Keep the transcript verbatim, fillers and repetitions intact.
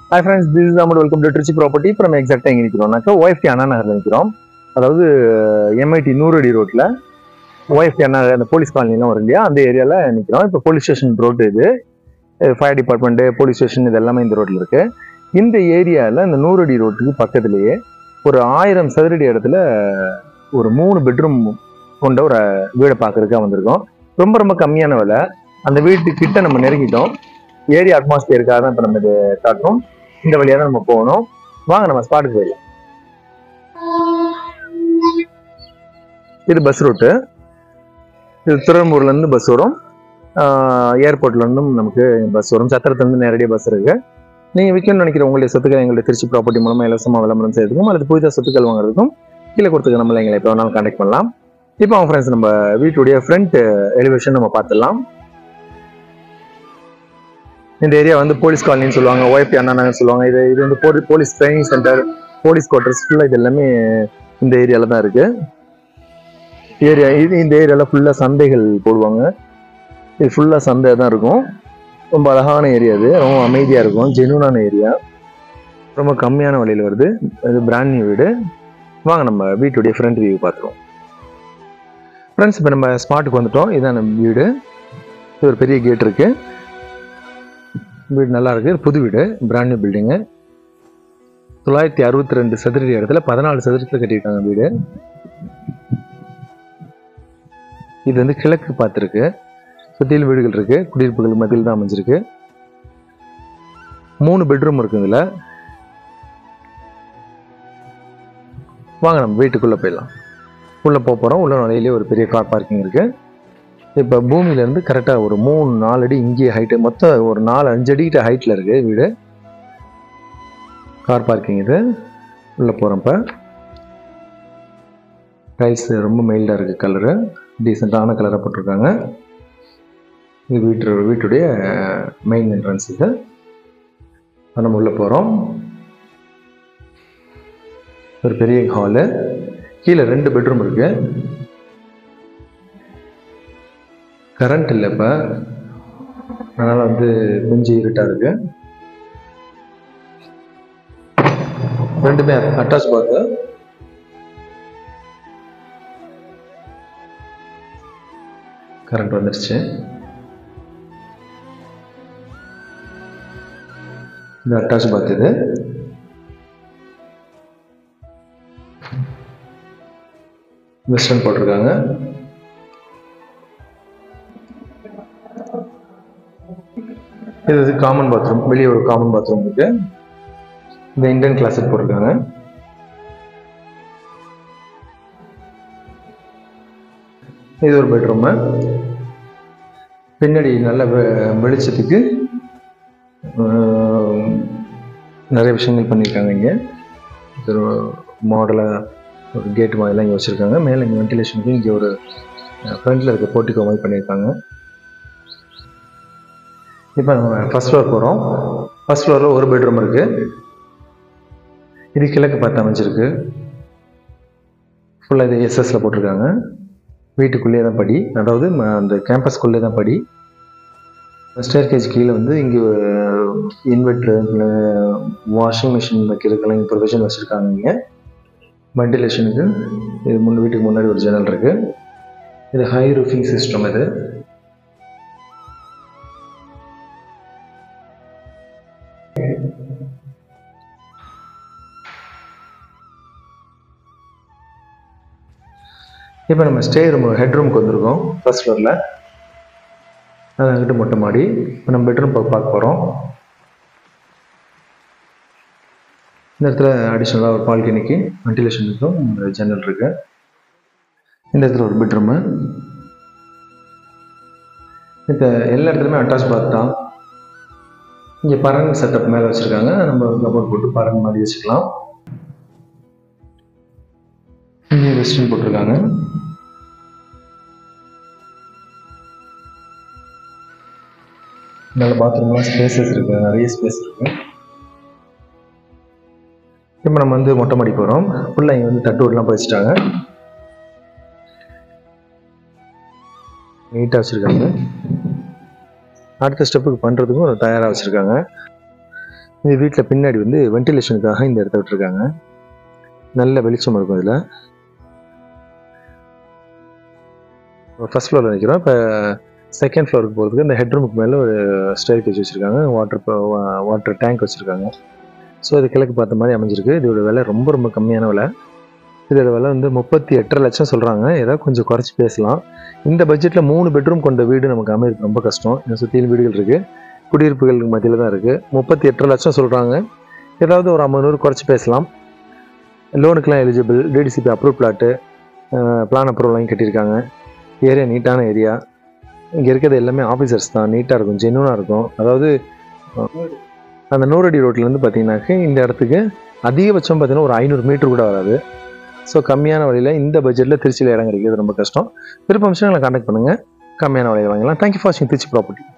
Hi friends, this is Ahmed. Welcome to Trichy Property from exactly எங்க நிக்கிறோம்னாக்கா O F T அண்ணா நகர்ல நிக்கிறோம். அதாவது M I T நூறடி ரோட்ல O F T அண்ணா அந்த police காலனிலாம் வரும் இல்லையா, அந்த ஏரியால நிக்கிறோம். இப்போ போலீஸ் ஸ்டேஷன் ரோடு இது. ஃபயர் டிபார்ட்மெண்ட், போலீஸ் ஸ்டேஷன் இது எல்லாமே இந்த ரோட்ல இருக்கு. இந்த ஏரியால இந்த நூறடி ரோட்டுக்கு பக்கத்திலேயே ஒரு ஆயிரம் சதுரடி இடத்துல ஒரு மூணு பெட்ரூம் கொண்ட ஒரு வீடை பார்க்கறதுக்காக வந்திருக்கோம். ரொம்ப ரொம்ப கம்மியான விலை. அந்த வீட்டு கிட்ட நம்ம நெருங்கிட்டோம். ஏரியா அட்மாஸ்பியருக்காக தான் இப்போ நம்ம இது காட்டுறோம். இந்த வழியா தான் நம்ம போகணும். வாங்க நம்ம ஸ்பாட்டுக்கு போயிடலாம். இது பஸ் ரூட்டு. இது திருவம்பூர்ல இருந்து பஸ் வரும். ஏர்போர்ட்ல இருந்தும் நமக்கு பஸ் வரும். சத்திரத்துல இருந்து நேரடியாக பஸ் இருக்கு. நீங்க விற்கணும்னு நினைக்கிற உங்களுடைய சொத்துக்களை எங்களுடைய திருச்சி ப்ராப்பர்ட்டி மூலமா இலவசமா விளம்பரம் செய்யறதுக்கும் அல்லது புதிதாக சொத்துக்கள் வாங்குறதுக்கும் கீழே கொடுத்துக்க நம்மள எங்களை எப்போ வேணாலும் கான்டாக்ட் பண்ணலாம். இப்போ அவங்க ஃப்ரெண்ட்ஸ் நம்ம வீட்டுடைய ஃப்ரண்ட் எலிவேஷன் நம்ம பார்த்துடலாம். இந்த ஏரியா வந்து போலீஸ் காலனின்னு சொல்லுவாங்க, O F T Anna Nagar சொல்லுவாங்க. இது இது வந்து police training centre, police quarters ஃபுல்லாக இது எல்லாமே இந்த ஏரியால தான் இருக்கு. ஏரியா இது இந்த ஏரியால ஃபுல்லா சந்தைகள் போடுவாங்க. இது ஃபுல்லா சந்தை தான் இருக்கும். ரொம்ப அழகான ஏரியா, இது ரொம்ப அமைதியா இருக்கும், ஜெனூனான ஏரியா, ரொம்ப கம்மியான விலையில வருது. இது பிராண்ட் நியூ வீடு. வாங்க நம்ம வீட்டுடைய ஃப்ரண்ட் வியூ பார்த்துருவோம். ஃப்ரெண்ட்ஸ், இப்போ நம்ம ஸ்பாட்டுக்கு வந்துட்டோம். இதுதான் நம்ம வீடு. இது ஒரு பெரிய கேட் இருக்கு. வீடு நல்லா இருக்கு. புது வீடு, பிராண்ட் நியூ பில்டிங்கு. தொள்ளாயிரத்தி அறுபத்தி ரெண்டு சதுரடி இடத்துல பதினாலு சதுரத்தில் கட்டியிருக்காங்க வீடு. இது வந்து கிழக்கு பார்த்துருக்கு. சுற்றியில் வீடுகள் இருக்கு, குடியிருப்புகள் மத்தியில் தான் அமைஞ்சிருக்கு. மூணு பெட்ரூம் இருக்கு இதுல. வாங்க நம்ம வீட்டுக்குள்ள போயிடலாம். உள்ள போக போறோம். உள்ள நுழையிலே ஒரு பெரிய கார் பார்க்கிங் இருக்கு. இப்போ பூமியில இருந்து கரெக்டா ஒரு மூணு நாலு அடி இங்கே ஹைட்டு, மொத்தம் ஒரு நாலு அஞ்சு அடிக்கிட்ட ஹைட்ல இருக்கு வீடு. கார் பார்க்கிங் இது. உள்ள போறப்ப டைல்ஸ் ரொம்ப மைல்டா இருக்கு, கலரு டீசெண்டான கலரை போட்டிருக்காங்க. இது வீட்டு வீட்டுடைய மெயின் என்ட்ரன்ஸ். இது நம்ம உள்ள போறோம். ஒரு பெரிய ஹாலு. கீழே ரெண்டு பெட்ரூம் இருக்கு. கரண்ட் இல்லை இப்போ, அதனால வந்து கொஞ்சம் இருட்டா இருக்கு. ரெண்டுமே அட்டாச் பாத்து. கரண்ட் வந்துருச்சு. இது அட்டாச் பாத். இது வெஸ்டர்ன் போட்டிருக்காங்க. இது காமன் பாத்ரூம். வெளியே ஒரு காமன் பாத்ரூம் இருக்கு. இந்த இந்தியன் கிளாஸட் போட்டிருக்காங்க. இது ஒரு பெட்ரூம். பின்னாடி நல்ல வெளிச்சத்துக்கு நிறைய விஷயங்கள் பண்ணியிருக்காங்க. இங்கே ஒரு மாடலாக ஒரு கேட் மாதிரிலாம் இங்கே வச்சுருக்காங்க. மேலே இங்கே வென்டிலேஷனுக்கு இங்கே ஒரு ஃப்ரண்ட்டில் இருக்க போர்ட்டிகோ மாதிரி பண்ணியிருக்காங்க. இப்போ நம்ம ஃபர்ஸ்ட் ஃப்ளோர் போகிறோம். ஃபர்ஸ்ட் ஃப்ளோரில் ஒரு பெட்ரூம் இருக்கு. இது கிழக்கு பார்த்து அமைஞ்சிருக்கு. ஃபுல்லாக இது எஸ்எஸ்ல போட்டிருக்காங்க. வீட்டுக்குள்ளேயே தான் படி, அதாவது அந்த கேம்பஸ்குள்ளே தான் படி. ஸ்டேர் கேஜ் கீழே வந்து இங்கே இன்வெர்டர், வாஷிங் மிஷின் வைக்கிறதுக்கெல்லாம் இங்கே ப்ரொவிஷன் வச்சுருக்காங்க. இங்கே வென்டிலேஷனுக்கு இது முன் வீட்டுக்கு முன்னாடி ஒரு ஜன்னல் இருக்கு. இது ஹை ரூஃபிங் சிஸ்டம். இது இப்போ நம்ம ஸ்டே ரூம் ஹெட் ரூமுக்கு வந்திருக்கோம். ஃபர்ஸ்ட் ஃப்ளோரில் அது அங்கிட்டு மொட்டை மாடி. இப்போ நம்ம பெட்ரூம் பார்க்க போகிறோம். இந்த இடத்துல அடிஷ்னலாக ஒரு பால்கனிக்கு வென்டிலேஷனுக்கும் ஜன்னல் இருக்கு. இந்த இடத்துல ஒரு பெட்ரூமு. இப்போ எல்லா இடத்துலையுமே அட்டாச் பாத் தான். இங்கே பரன் செட்டப் மேலே வச்சுருக்காங்க. நம்ம கபோர்ட் போட்டு பரன் மாதிரி வச்சுக்கலாம். இங்கே வெஸ்டர்ன் போட்டிருக்காங்க. நல்ல பாத்ரூம்லாம் ஸ்பேசஸ் இருக்கு, நிறைய ஸ்பேஸ் இருக்கு. இப்போ நம்ம வந்து மொட்டை மாடி போகிறோம். ஃபுல்லாக இங்கே வந்து தட்டுவெல்லாம் பதிச்சிட்டாங்க. நீட்டாக வச்சுருக்காங்க. அடுத்த ஸ்டெப்புக்கு பண்ணுறதுக்கும் தயாராக வச்சுருக்காங்க. இந்த வீட்டில் பின்னாடி வந்து வென்டிலேஷனுக்காக இந்த இடத்த விட்டுருக்காங்க. நல்ல வெளிச்சம் இருக்கும் இதில். ஃபர்ஸ்ட் ஃப்ளோரில் நிற்கிறோம். இப்போ செகண்ட் ஃப்ளோருக்கு போகிறதுக்கு இந்த ஹெட்ரூமுக்கு மேலே ஒரு ஸ்டேர் கேஜ் வச்சுருக்காங்க. வாட்டர் வாட்டர் டேங்க் வச்சுருக்காங்க. ஸோ இது கிழக்கு பார்த்த மாதிரி அமைஞ்சிருக்கு. இதோட விலை ரொம்ப ரொம்ப கம்மியான விலை. இதோட விலை வந்து முப்பத்தி எட்டரை லட்சம் சொல்கிறாங்க. ஏதாவது கொஞ்சம் குறைச்சி பேசலாம். இந்த பட்ஜெட்டில் மூணு பெட்ரூம் கொண்ட வீடு நமக்கு அமையிறது ரொம்ப கஷ்டம். இன்னும் சுற்றியும் வீடுகள் இருக்குது, குடியிருப்புகளுக்கு மத்தியில் தான் இருக்குது. முப்பத்தி எட்டரை லட்சம் சொல்கிறாங்க. ஏதாவது ஒரு ஐம்பது நூறு குறைச்சி பேசலாம். லோனுக்கெலாம் eligible. DTCP approve plot, plan approval வாங்கி கட்டியிருக்காங்க. ஏரியா நீட்டான ஏரியா. இங்கே இருக்கிறது எல்லாமே ஆஃபீஸர்ஸ் தான். நீட்டாக இருக்கும், ஜென்யூனாக இருக்கும். அதாவது அந்த நூறடி ரோட்லேருந்து பார்த்தீங்கன்னாக்க இந்த இடத்துக்கு அதிகபட்சம் பார்த்தீங்கன்னா ஒரு ஐநூறு மீட்டர் கூட வராது. ஸோ கம்மியான விலையில் இந்த பட்ஜெட்டில் திருச்சியில் இடம் கிடைக்கிறது ரொம்ப கஷ்டம். விருப்பம் எங்களை கான்டாக்ட் பண்ணுங்கள். கம்மியான விலையில் வாங்கலாம். தேங்க்யூ ஃபார் வாட்சிங் திருச்சி ப்ராப்பர்ட்டி.